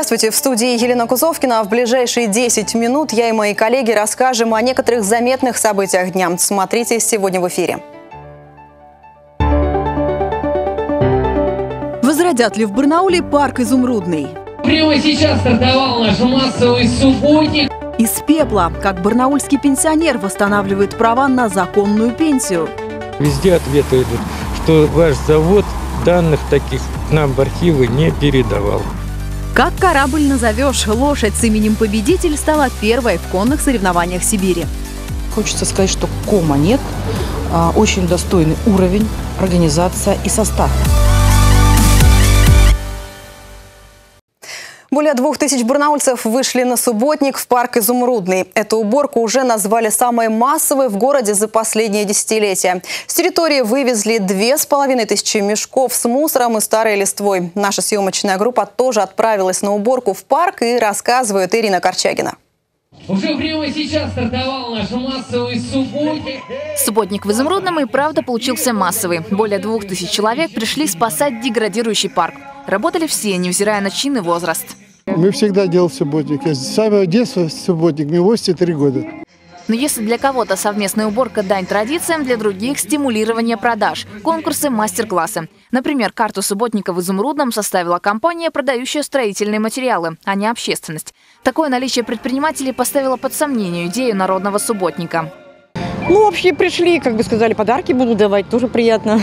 Здравствуйте, в студии Елена Кузовкина. В ближайшие 10 минут я и мои коллеги расскажем о некоторых заметных событиях дня. Смотрите сегодня в эфире. Возродят ли в Барнауле парк «Изумрудный»? Прямо сейчас стартовал наш массовый субботник. Из пепла, как барнаульский пенсионер восстанавливает права на законную пенсию. Везде ответы идут, что ваш завод данных таких к нам в архивы не передавал. Как корабль назовешь, лошадь с именем «Победитель» стала первой в конных соревнованиях Сибири. Хочется сказать, что кома нет, очень достойный уровень, организация и состав. Более 2000 барнаульцев вышли на субботник в парк «Изумрудный». Эту уборку уже назвали самой массовой в городе за последние десятилетия. С территории вывезли 2500 мешков с мусором и старой листвой. Наша съемочная группа тоже отправилась на уборку в парк, и рассказывает Ирина Корчагина. Уже прямо сейчас стартовал наш массовый субботник. Субботник в «Изумрудном» и правда получился массовый. Более 2000 человек пришли спасать деградирующий парк. Работали все, невзирая на чин и возраст. Мы всегда делали субботник. Я с самого детства субботник, мне 83 года. Но если для кого-то совместная уборка – дань традициям, для других – стимулирование продаж, конкурсы, мастер-классы. Например, карту субботника в «Изумрудном» составила компания, продающая строительные материалы, а не общественность. Такое наличие предпринимателей поставило под сомнение идею народного субботника. Ну, вообще пришли, как бы сказали, подарки будут давать, тоже приятно.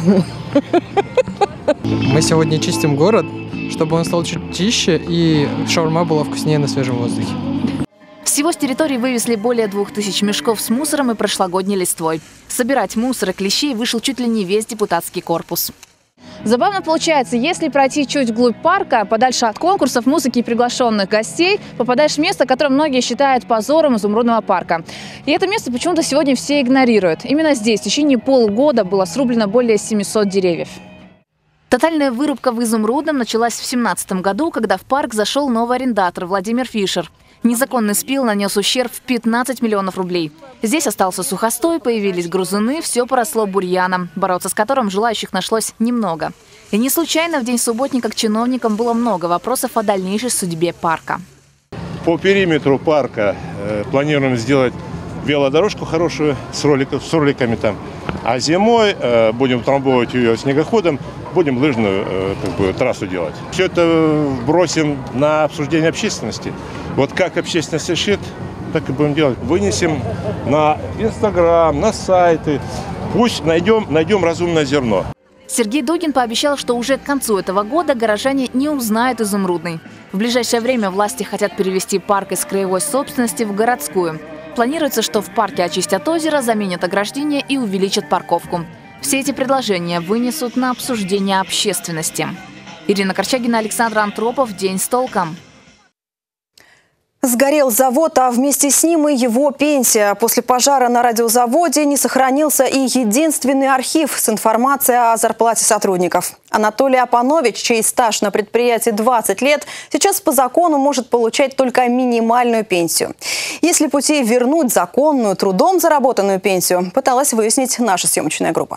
Мы сегодня чистим город, чтобы он стал чуть чище и шаурма была вкуснее на свежем воздухе. Всего с территории вывезли более 2000 мешков с мусором и прошлогодней листвой. Собирать мусор и клещей вышел чуть ли не весь депутатский корпус. Забавно получается, если пройти чуть вглубь парка, подальше от конкурсов, музыки и приглашенных гостей, попадаешь в место, которое многие считают позором «Изумрудного» парка. И это место почему-то сегодня все игнорируют. Именно здесь в течение полугода было срублено более 700 деревьев. Тотальная вырубка в «Изумрудном» началась в 2017 году, когда в парк зашел новый арендатор Владимир Фишер. Незаконный спил нанес ущерб в 15 миллионов рублей. Здесь остался сухостой, появились грызуны, все поросло бурьяном, бороться с которым желающих нашлось немного. И не случайно в день субботника к чиновникам было много вопросов о дальнейшей судьбе парка. По периметру парка планируем сделать велодорожку хорошую с роликами там. А зимой будем утрамбовывать ее снегоходом, будем лыжную трассу делать. Все это бросим на обсуждение общественности. Вот как общественность решит, так и будем делать. Вынесем на Инстаграм, на сайты. Пусть найдем разумное зерно. Сергей Дугин пообещал, что уже к концу этого года горожане не узнают «Изумрудный». В ближайшее время власти хотят перевести парк из краевой собственности в городскую. Планируется, что в парке очистят озеро, заменят ограждение и увеличат парковку. Все эти предложения вынесут на обсуждение общественности. Ирина Корчагина, Александр Антропов. День с толком. Сгорел завод, а вместе с ним и его пенсия. После пожара на радиозаводе не сохранился и единственный архив с информацией о зарплате сотрудников. Анатолий Апанович, чей стаж на предприятии 20 лет, сейчас по закону может получать только минимальную пенсию. Есть ли пути вернуть законную, трудом заработанную пенсию, пыталась выяснить наша съемочная группа.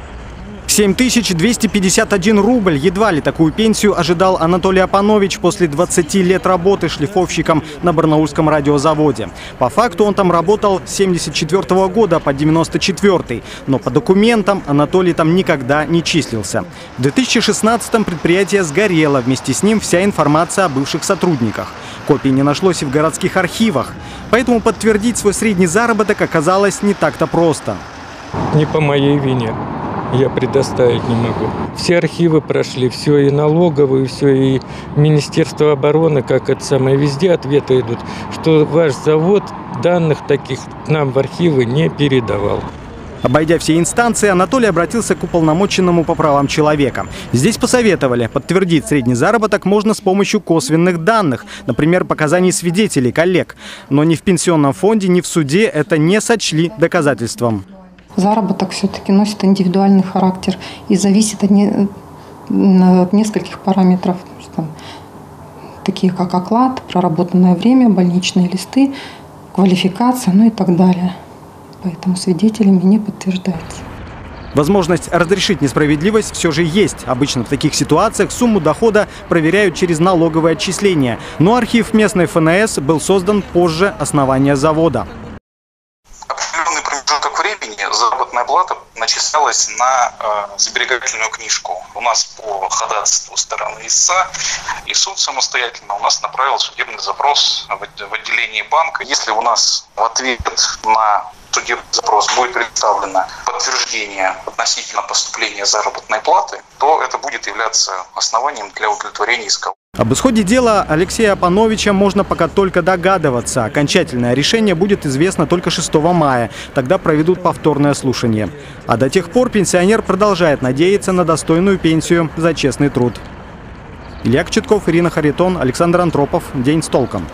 7251 рубль. Едва ли такую пенсию ожидал Анатолий Апанович после 20 лет работы шлифовщиком на барнаульском радиозаводе. По факту он там работал с 1974 года по 1994, но по документам Анатолий там никогда не числился. В 2016-м предприятие сгорело, вместе с ним вся информация о бывших сотрудниках. Копий не нашлось и в городских архивах, поэтому подтвердить свой средний заработок оказалось не так-то просто. Не по моей вине. Я предоставить не могу. Все архивы прошли, все и налоговые, все и Министерство обороны, как это самое, везде ответы идут, что ваш завод данных таких к нам в архивы не передавал. Обойдя все инстанции, Анатолий обратился к уполномоченному по правам человека. Здесь посоветовали, подтвердить средний заработок можно с помощью косвенных данных, например, показаний свидетелей, коллег. Но ни в пенсионном фонде, ни в суде это не сочли доказательством. Заработок все-таки носит индивидуальный характер и зависит от нескольких параметров, такие как оклад, проработанное время, больничные листы, квалификация, ну и так далее. Поэтому свидетелями не подтверждается. Возможность разрешить несправедливость все же есть. Обычно в таких ситуациях сумму дохода проверяют через налоговые отчисления. Но архив местной ФНС был создан позже основания завода. Определенный промежуток времени заработная плата начислялась на сберегательную книжку. У нас по ходатайству стороны истца и суд самостоятельно у нас направил судебный запрос в отделении банка. Если у нас в ответ на судебный запрос будет представлено подтверждение относительно поступления заработной платы, то это будет являться основанием для удовлетворения иска. Об исходе дела Алексея Апановича можно пока только догадываться. Окончательное решение будет известно только 6 мая. Тогда проведут повторное слушание. А до тех пор пенсионер продолжает надеяться на достойную пенсию за честный труд. Илья Кочетков, Ирина Харитон, Александр Антропов. День с толком.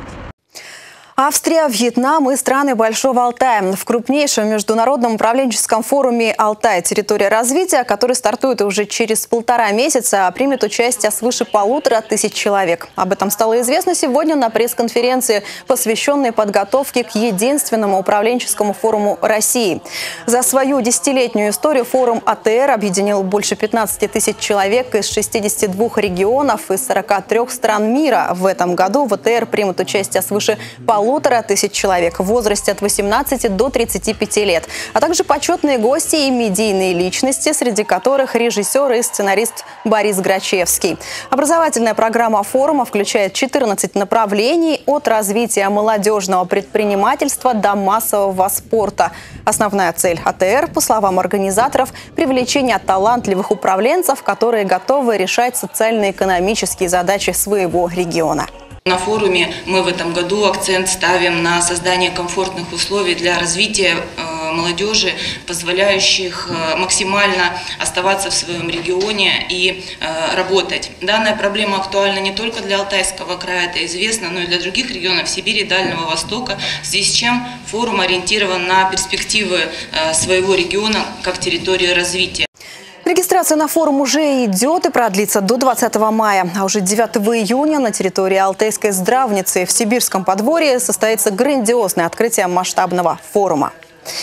Австрия, Вьетнам и страны Большого Алтая. В крупнейшем международном управленческом форуме «Алтай. Территория развития», который стартует уже через 1,5 месяца, примет участие свыше 1500 человек. Об этом стало известно сегодня на пресс-конференции, посвященной подготовке к единственному управленческому форуму России. За свою десятилетнюю историю форум АТР объединил больше 15 тысяч человек из 62 регионов из 43 стран мира. В этом году в АТР примут участие свыше 1500 человек в возрасте от 18 до 35 лет, а также почетные гости и медийные личности, среди которых режиссер и сценарист Борис Грачевский. Образовательная программа форума включает 14 направлений от развития молодежного предпринимательства до массового спорта. Основная цель АТР, по словам организаторов, привлечение талантливых управленцев, которые готовы решать социально-экономические задачи своего региона. На форуме мы в этом году акцент ставим на создание комфортных условий для развития молодежи, позволяющих максимально оставаться в своем регионе и работать. Данная проблема актуальна не только для Алтайского края, это известно, но и для других регионов Сибири и Дальнего Востока, в связи с чем форум ориентирован на перспективы своего региона как территории развития. Регистрация на форум уже идет и продлится до 20 мая. А уже 9 июня на территории Алтайской здравницы в Сибирском подворье состоится грандиозное открытие масштабного форума.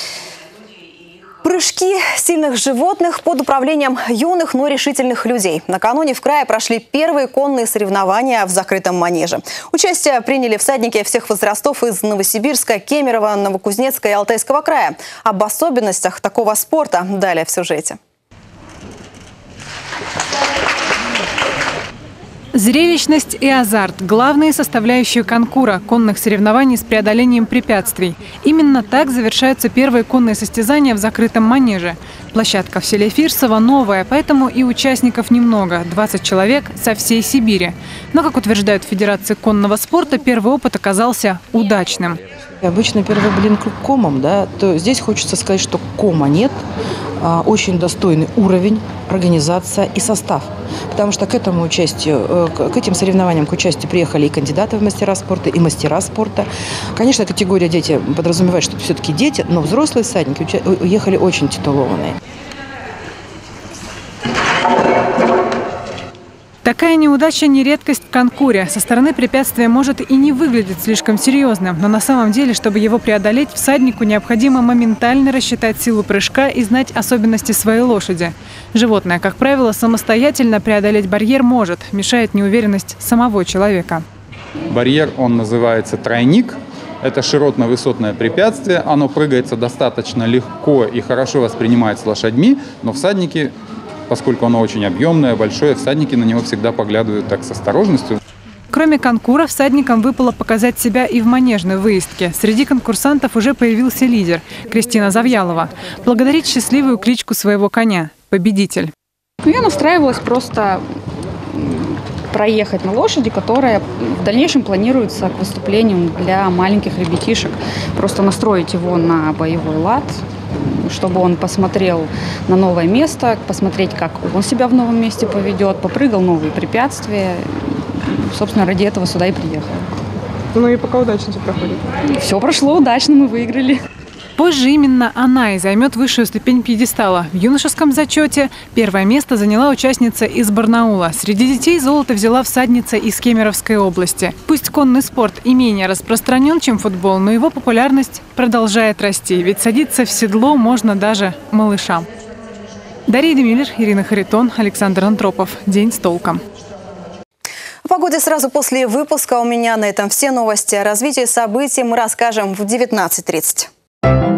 Прыжки сильных животных под управлением юных, но решительных людей. Накануне в крае прошли первые конные соревнования в закрытом манеже. Участие приняли всадники всех возрастов из Новосибирска, Кемерово, Новокузнецка и Алтайского края. Об особенностях такого спорта далее в сюжете. Зрелищность и азарт – главные составляющие конкура – конных соревнований с преодолением препятствий. Именно так завершаются первые конные состязания в закрытом манеже. Площадка в селе Фирсово новая, поэтому и участников немного – 20 человек со всей Сибири. Но, как утверждают в Федерации конного спорта, первый опыт оказался удачным. Обычно первый блин к комам, да, то здесь хочется сказать, что кома нет. Очень достойный уровень, организация и состав. Потому что к этим соревнованиям к участию приехали и кандидаты в мастера спорта, и мастера спорта. Конечно, категория дети подразумевает, что это все-таки дети, но взрослые всадники уехали очень титулованные. Такая неудача не редкость в конкуре. Со стороны препятствие может и не выглядеть слишком серьезным, но на самом деле, чтобы его преодолеть, всаднику необходимо моментально рассчитать силу прыжка и знать особенности своей лошади. Животное, как правило, самостоятельно преодолеть барьер может, мешает неуверенность самого человека. Барьер, он называется тройник. Это широтно-высотное препятствие. Оно прыгается достаточно легко и хорошо воспринимается лошадьми, но всадники, поскольку оно очень объемное, большое, всадники на него всегда поглядывают так с осторожностью. Кроме конкура, всадникам выпало показать себя и в манежной выездке. Среди конкурсантов уже появился лидер – Кристина Завьялова. Благодарит счастливую кличку своего коня – «Победитель». Я настраивалась просто проехать на лошади, которая в дальнейшем планируется к выступлению для маленьких ребятишек. Просто настроить его на боевой лад, чтобы он посмотрел на новое место, посмотреть, как он себя в новом месте поведет, попрыгал новые препятствия. Собственно, ради этого сюда и приехал. Ну и пока удачно все проходит. Все прошло удачно, мы выиграли. Позже именно она и займет высшую ступень пьедестала. В юношеском зачете первое место заняла участница из Барнаула. Среди детей золото взяла всадница из Кемеровской области. Пусть конный спорт и менее распространен, чем футбол, но его популярность продолжает расти. Ведь садиться в седло можно даже малышам. Дарья Демиллер, Ирина Харитон, Александр Антропов. День с толком. О погоде сразу после выпуска. У меня на этом все новости. О развитии событий мы расскажем в 19:30.